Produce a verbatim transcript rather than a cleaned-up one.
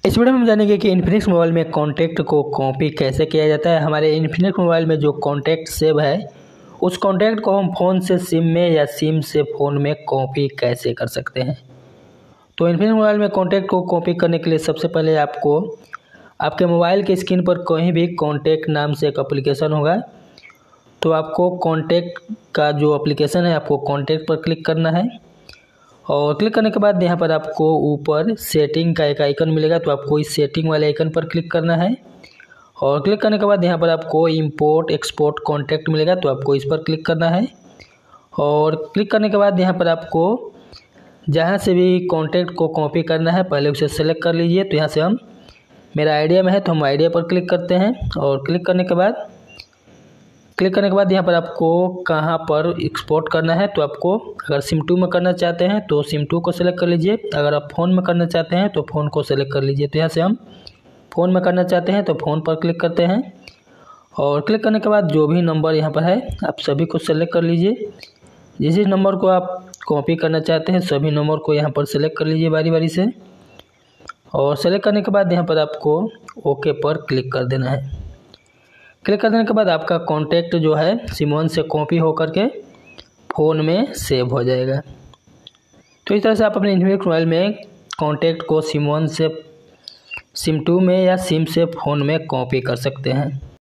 इस वीडियो में हम जानेंगे कि इन्फिनिक्स मोबाइल में कॉन्टैक्ट को कॉपी कैसे किया जाता है। हमारे इन्फिनिक्स मोबाइल में जो कॉन्टैक्ट सेव है उस कॉन्टैक्ट को हम फ़ोन से सिम में या सिम से फ़ोन में कॉपी कैसे कर सकते हैं। तो इन्फिनिक्स मोबाइल में कॉन्टैक्ट को कॉपी करने के लिए सबसे पहले आपको आपके मोबाइल के स्क्रीन पर कहीं भी कॉन्टैक्ट नाम से एक एप्लीकेशन होगा, तो आपको कॉन्टैक्ट का जो एप्लीकेशन है आपको कॉन्टैक्ट पर क्लिक करना है और क्लिक करने के बाद यहाँ पर आपको ऊपर सेटिंग का एक आइकन मिलेगा, तो आपको इस सेटिंग वाले आइकन पर क्लिक करना है और क्लिक करने के बाद यहाँ पर आपको इंपोर्ट एक्सपोर्ट कॉन्टैक्ट मिलेगा, तो आपको इस पर क्लिक करना है और क्लिक करने के बाद यहाँ पर आपको जहाँ से भी कॉन्टैक्ट को कॉपी करना है पहले उसे सेलेक्ट कर लीजिए। तो यहाँ से हम मेरा आइडिया में है तो हम आइडिया पर क्लिक करते हैं और क्लिक करने के बाद क्लिक करने के बाद यहाँ पर आपको कहाँ पर एक्सपोर्ट करना है, तो आपको अगर सिम टू में करना चाहते हैं तो सिम टू को सेलेक्ट कर लीजिए, अगर आप फ़ोन में करना चाहते हैं तो फ़ोन को सेलेक्ट कर लीजिए। तो यहाँ से हम फ़ोन में करना चाहते हैं तो फ़ोन पर क्लिक करते हैं और क्लिक करने के बाद जो भी नंबर यहाँ पर है आप सभी को सेलेक्ट कर लीजिए। जिस जिस नंबर को आप कॉपी करना चाहते हैं सभी नंबर को यहाँ पर सेलेक्ट कर लीजिए बारी बारी से और सेलेक्ट करने के बाद यहाँ पर आपको ओके पर क्लिक कर देना है। क्लिक कर देने के बाद आपका कॉन्टैक्ट जो है सिम वन से कॉपी होकर के फ़ोन में सेव हो जाएगा। तो इस तरह से आप अपने इन्फिनिक्स मोबाइल में कॉन्टैक्ट को सिम वन से सिम टू में या सिम से फ़ोन में कॉपी कर सकते हैं।